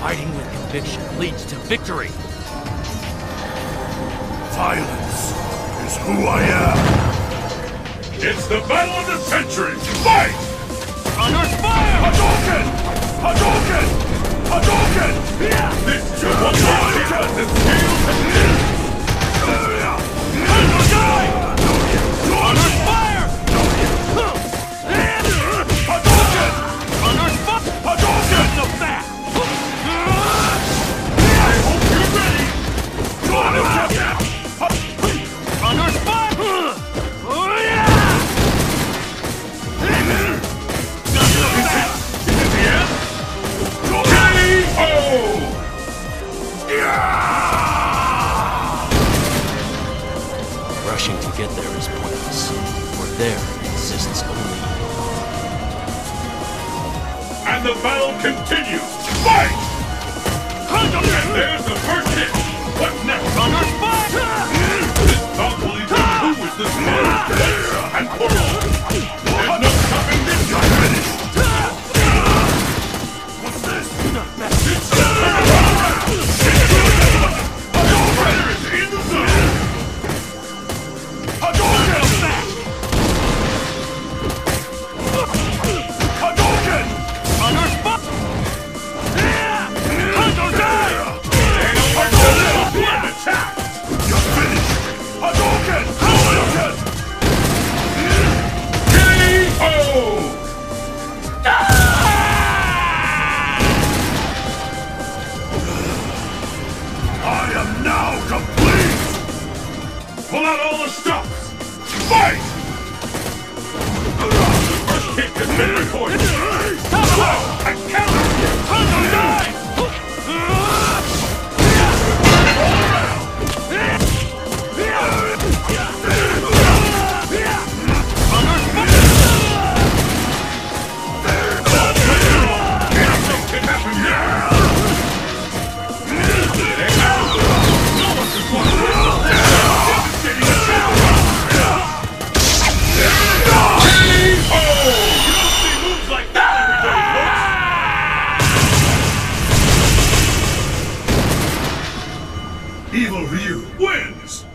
Fighting with conviction leads to victory. Violence is who I am. It's the battle of the century. Fight! Under fire! Hadouken! Hadouken! Hadouken! This just one Hadouken! The scales have Under fire! Under fire! Hadouken! Under fire! Hadouken! The back! I hope you're ready! Hadouken! Under fire! Rushing to get there is pointless, for there exists only you. And the battle continues! Fight! And there's the first hit! What's next? Under fire! This bout will determine who is the smartest once and for all! There's no stopping this guy! What's this? It's the Rider is in the zone! Hadouken! Hadouken! Under fire! Hunter die! Hadouken! Attack! You're finished! Hadouken! Hadouken! K.O. I am now complete! Pull out all the stops! Fight! The first kick has been recorded! Slow and counter! Hunter die! All around! Anything can happen now! No one can block this! Devastating attack! K.O. You don't see moves like that every day, folks! Evil Ryu wins!